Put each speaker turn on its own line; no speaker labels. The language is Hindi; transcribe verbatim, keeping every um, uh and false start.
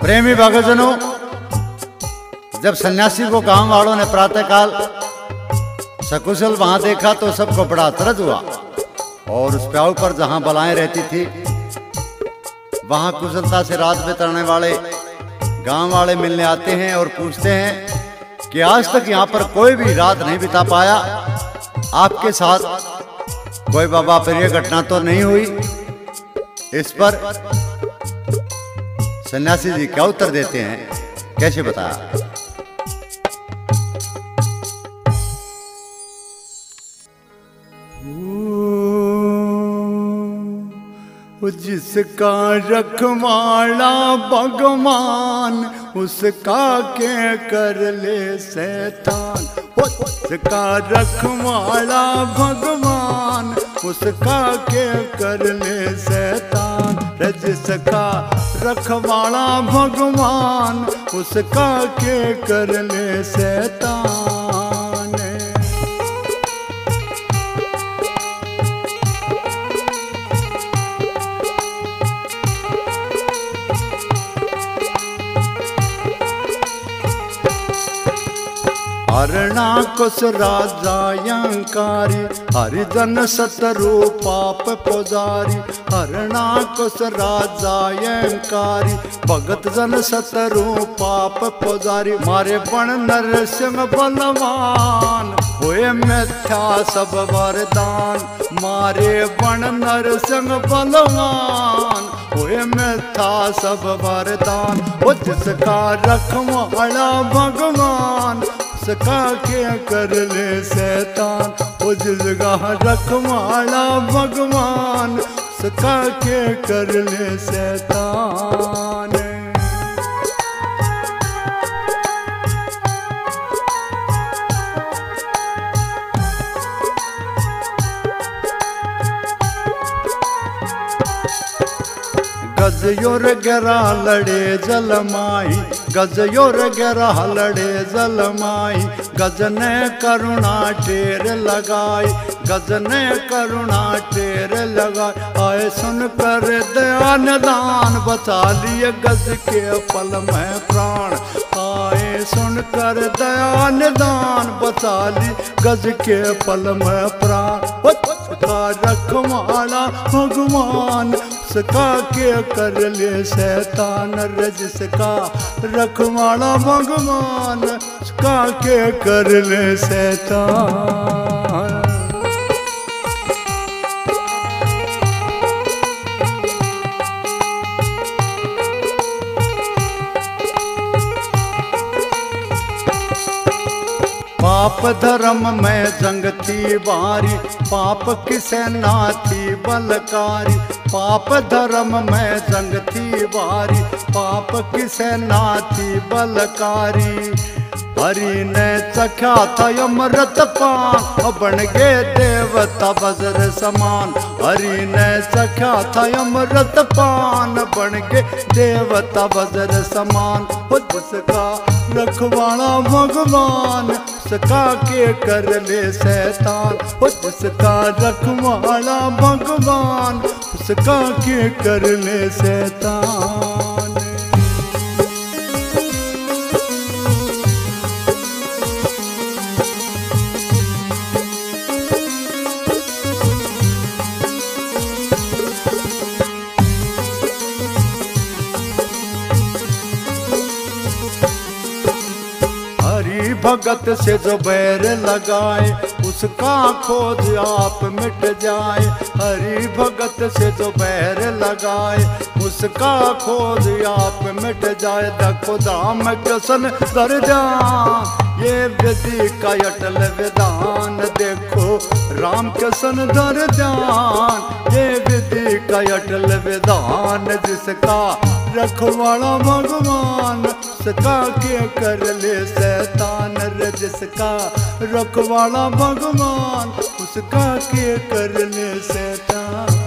प्रेमी भक्तजनों, जब सन्यासी को गांव वालों ने प्रातःकाल सकुशल वहां देखा तो सबको बड़ा अचरज हुआ और उस प्याऊ पर जहां बलाएं रहती थी वहां कुशलता से रात बिताने वाले गांव वाले मिलने आते हैं और पूछते हैं कि आज तक यहाँ पर कोई भी रात नहीं बिता पाया, आपके साथ कोई बाबा प्रिय घटना तो नहीं हुई। इस पर सन्यासी जी क्या उत्तर देते हैं, कैसे बताया? जिसका रखवाला भगवान उसका के कर ले शैतान। उसका रखवाला भगवान उसका के कर ले शैतान। जिसका रखवाला भगवान उसका के कर ले शैतान। हरणाकुश राजा यंकारी हरिजन सतरु पाप पुजारी। हरणाकुश राजा यंकारी भगत जन सतरु पाप पुजारी। मारे बण नरसिंह बलवान हुए मिथ्या सब वरदान। मारे बण नरसिंह बलवान हुए मिथ्या सब वरदान। वो जिसका रखवाला भगवान उसका के कर ले शैतान। वो जिसका रखवाला भगवान उसका के कर ले शैतान। गजयोर गरा लड़े जलमाई। गजयोर गरा लड़े जलमाई। गजने करुणा टेर लगाई। गजने करुणा टेर लगाई। आए सुन कर दया निदान बचा लिए गज के पल में प्राण। आए सुन कर दया निदान बचा ली गज के पल में प्राण। उसका रखवाला भगवान उसका के कर ले शैतान। जिसका रखवाला भगवान उसका के कर ले शैतान। पाप धर्म में जंग थी बारी। पाप की सेना थी बलकारी। पाप धर्म में जंग थी बारी। पाप की सेना थी बलकारी। हरि ने चखा था अमृत पान बन गए देवता वज्र समान। हरि ने चखा था अमृत पान बन गए देवता वज्र समान। उसका रखवाला भगवान उसका के कर ले शैतान। उसका रखवाला भगवान उसका के कर ले शैतान। भगत से जो बैर लगाए उसका खोज आप मिट जाए। हरि भगत से जो बैर लगाए उसका खोज आप मिट जाए। देखो दाम कसन कर जान ये विधि का अटल विधान। देखो राम कसन धर जान ये विधि का अटल विधान। जिसका रखवाला भगवान उसका के कर ले शैतान। जिसका रखवाला भगवान उसका के कर ले शैतान।